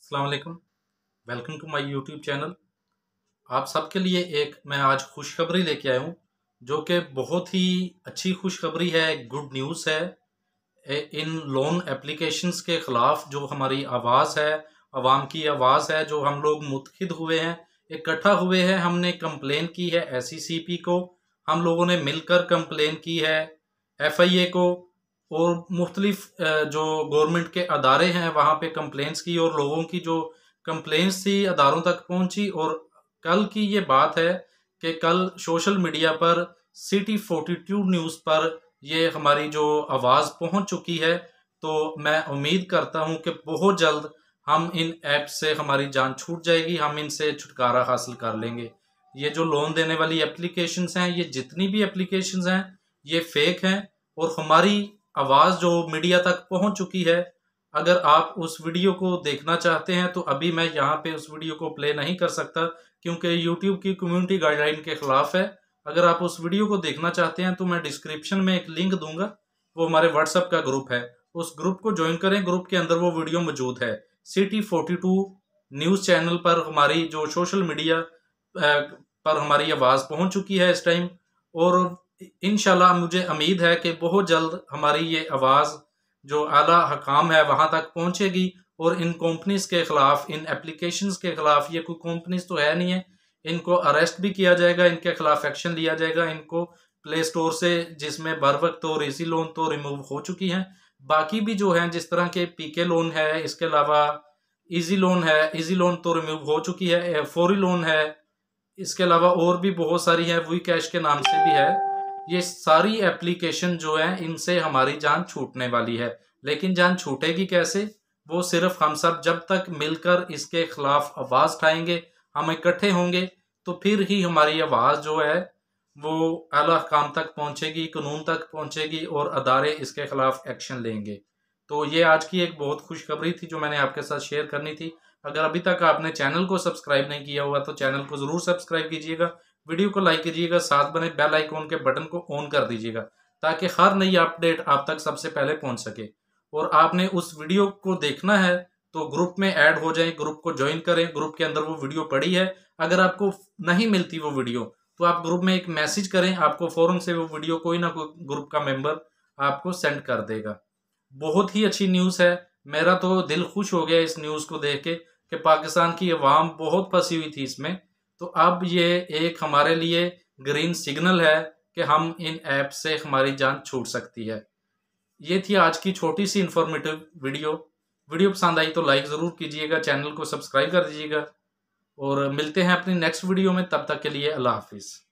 अस्सलाम वालेकुम। Welcome to my YouTube channel. आप सबके लिए एक मैं आज खुशखबरी लेके आया हूँ, जो कि बहुत ही अच्छी खुशखबरी है, गुड न्यूज़ है। इन लोन एप्लीकेशंस के ख़िलाफ़ जो हमारी आवाज़ है, आवाम की आवाज़ है, जो हम लोग मुत्तहिद हुए हैं, इकट्ठा हुए हैं, हमने कंप्लेन की है SECP को, हम लोगों ने मिलकर कंप्लेन की है FIA को, और मुख्तलिफ जो गवर्नमेंट के अदारे हैं वहाँ पे कंप्लेंट्स की, और लोगों की जो कंप्लेंट्स थी अदारों तक पहुँची। और कल की ये बात है कि कल सोशल मीडिया पर City 42 न्यूज़ पर ये हमारी जो आवाज़ पहुंच चुकी है। तो मैं उम्मीद करता हूं कि बहुत जल्द हम इन ऐप से हमारी जान छूट जाएगी, हम इनसे छुटकारा हासिल कर लेंगे। ये जो लोन देने वाली एप्लीकेशंस हैं, ये जितनी भी एप्लीकेशंस हैं, ये फेक हैं, और हमारी आवाज़ जो मीडिया तक पहुंच चुकी है। अगर आप उस वीडियो को देखना चाहते हैं तो अभी मैं यहाँ पे उस वीडियो को प्ले नहीं कर सकता, क्योंकि यूट्यूब की कम्युनिटी गाइडलाइन के खिलाफ है। अगर आप उस वीडियो को देखना चाहते हैं तो मैं डिस्क्रिप्शन में एक लिंक दूंगा, वो हमारे व्हाट्सएप का ग्रुप है, उस ग्रुप को ज्वाइन करें। ग्रुप के अंदर वो वीडियो मौजूद है। City 42 न्यूज़ चैनल पर हमारी जो सोशल मीडिया पर हमारी आवाज़ पहुंच चुकी है इस टाइम, और इंशाल्लाह मुझे उम्मीद है कि बहुत जल्द हमारी ये आवाज़ जो आला हकाम है वहां तक पहुंचेगी, और इन कंपनीज के खिलाफ, इन एप्लीकेशंस के खिलाफ, ये कोई कंपनीज तो है नहीं है, इनको अरेस्ट भी किया जाएगा, इनके खिलाफ एक्शन लिया जाएगा। इनको प्ले स्टोर से, जिसमें बर वक्त और इजी लोन तो रिमूव हो चुकी हैं, बाकी भी जो हैं जिस तरह के PK लोन है, इसके अलावा इजी लोन है, इजी लोन तो रिमूव हो चुकी है, फौरी लोन है, इसके अलावा और भी बहुत सारी है, वी कैश के नाम से भी है। ये सारी एप्लीकेशन जो है, इनसे हमारी जान छूटने वाली है। लेकिन जान छूटेगी कैसे? वो सिर्फ हम सब जब तक मिलकर इसके खिलाफ आवाज़ उठाएंगे, हम इकट्ठे होंगे, तो फिर ही हमारी आवाज़ जो है वो आला हकाम तक पहुंचेगी, कानून तक पहुंचेगी, और अदारे इसके खिलाफ एक्शन लेंगे। तो ये आज की एक बहुत खुशखबरी थी जो मैंने आपके साथ शेयर करनी थी। अगर अभी तक आपने चैनल को सब्सक्राइब नहीं किया हुआ तो चैनल को ज़रूर सब्सक्राइब कीजिएगा, वीडियो को लाइक कीजिएगा, साथ बने बेल आइकॉन के बटन को ऑन कर दीजिएगा, ताकि हर नई अपडेट आप तक सबसे पहले पहुंच सके। और आपने उस वीडियो को देखना है तो ग्रुप में ऐड हो जाएं, ग्रुप को ज्वाइन करें, ग्रुप के अंदर वो वीडियो पड़ी है। अगर आपको नहीं मिलती वो वीडियो तो आप ग्रुप में एक मैसेज करें, आपको फौरन से वो वीडियो कोई ना कोई ग्रुप का मेंबर आपको सेंड कर देगा। बहुत ही अच्छी न्यूज़ है। मेरा तो दिल खुश हो गया इस न्यूज़ को देख के कि पाकिस्तान की अवाम बहुत फंसी हुई थी इसमें। तो अब ये एक हमारे लिए ग्रीन सिग्नल है कि हम इन ऐप से हमारी जान छूट सकती है। ये थी आज की छोटी सी इंफॉर्मेटिव वीडियो। वीडियो पसंद आई तो लाइक ज़रूर कीजिएगा, चैनल को सब्सक्राइब कर दीजिएगा, और मिलते हैं अपनी नेक्स्ट वीडियो में। तब तक के लिए अल्लाह हाफिज़।